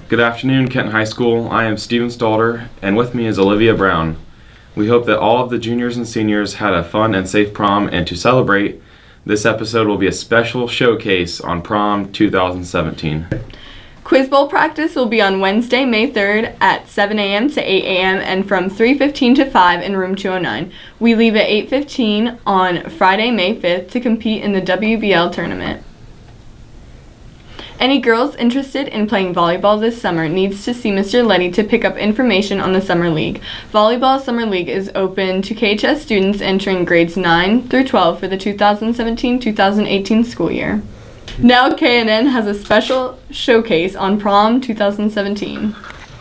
Good afternoon, Kenton High School. I am Steven Stalter, and with me is Olivia Brown. We hope that all of the juniors and seniors had a fun and safe prom, and to celebrate, this episode will be a special showcase on prom 2017. Quiz Bowl practice will be on Wednesday, May 3rd at 7 a.m. to 8 a.m. and from 3:15 to 5 in room 209. We leave at 8:15 on Friday, May 5th to compete in the WBL tournament. Any girls interested in playing volleyball this summer needs to see Mr. Letty to pick up information on the Summer League. Volleyball Summer League is open to KHS students entering grades 9 through 12 for the 2017-2018 school year. Now KNN has a special showcase on prom 2017.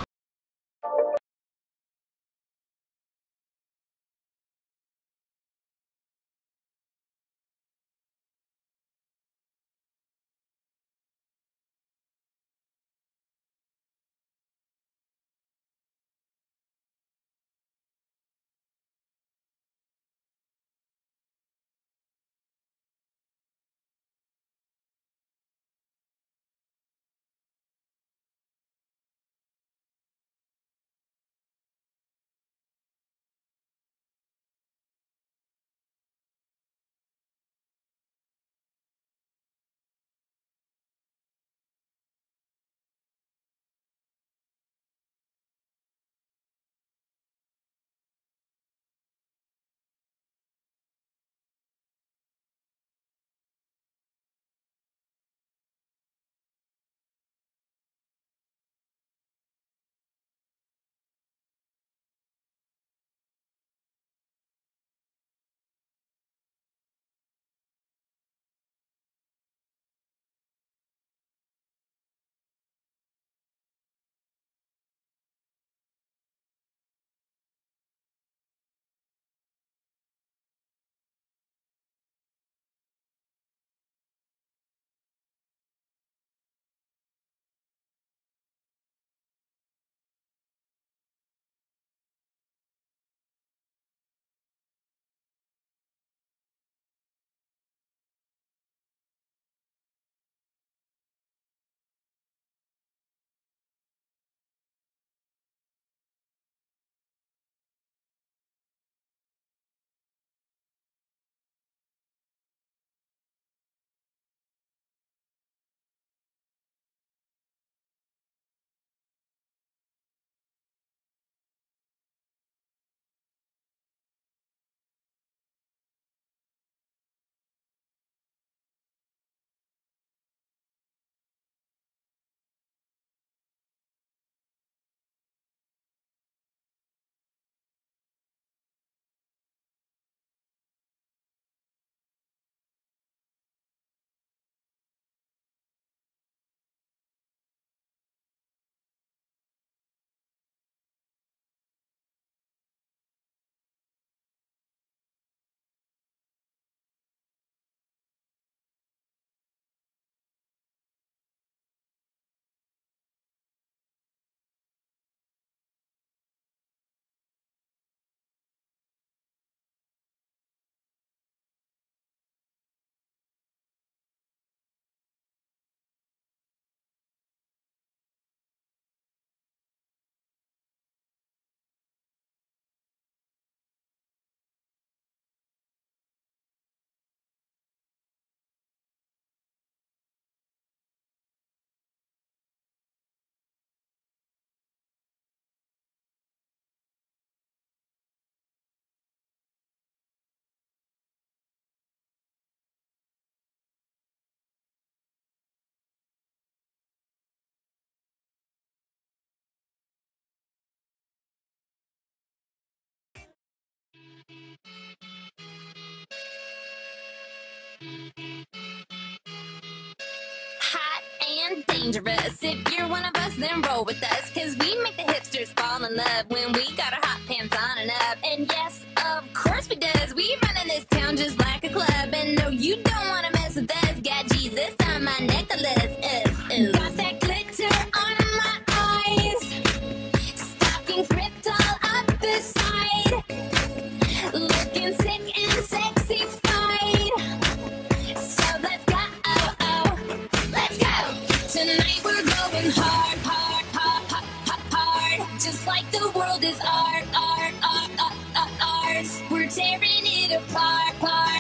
Hot and dangerous. If you're one of us, then roll with us, cause we make the hipsters fall in love when we got our hot pants on and up. And yes, of course we does. We run in this town just like a club. And no, you don't wanna mess with us. Got Jesus on my necklace. Got that glitter on my eyes. Stockings ripped all up the side. Looking sick and sexy fried. So let's go. Let's go. Tonight we're going hard, hard, hard. just like the world is ours. We're tearing it apart.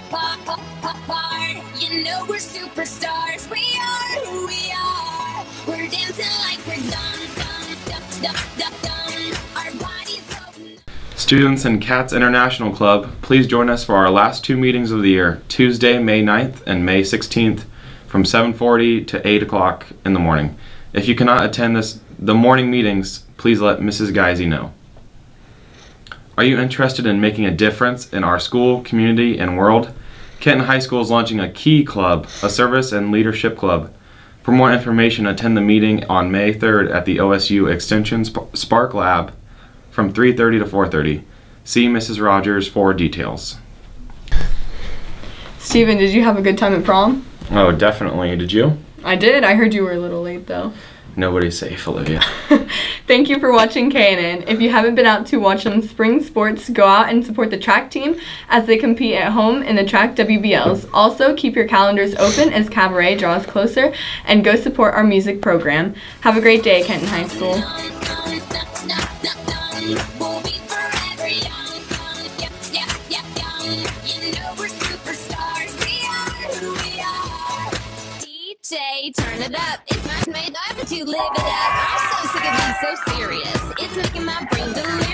You know we're superstars. We are who we are. We're dancing like we're dumb. Our bodies go. Students in Cats International Club, please join us for our last 2 meetings of the year, Tuesday, May 9th and May 16th from 7:40 to 8 o'clock in the morning. If you cannot attend the morning meetings, please let Mrs. Geisy know. Are you interested in making a difference in our school, community, and world? Kenton High School is launching a Key Club, a service and leadership club. For more information, attend the meeting on May 3rd at the OSU Extension Spark Lab from 3:30 to 4:30. See Mrs. Rogers for details. Steven, did you have a good time at prom? Oh, definitely. Did you? I did. I heard you were a little late though. Nobody's safe, Olivia. Thank you for watching KNN. If you haven't been out to watch some spring sports, go out and support the track team as they compete at home in the track WBLs. Also, keep your calendars open as Cabaret draws closer, and go support our music program. Have a great day, Kenton High School. We'll be forever young. You know we're superstars. We are who we are. DJ, turn it up. It's my made up to live it up. I'm so sick of being so serious. It's making my brain delirious.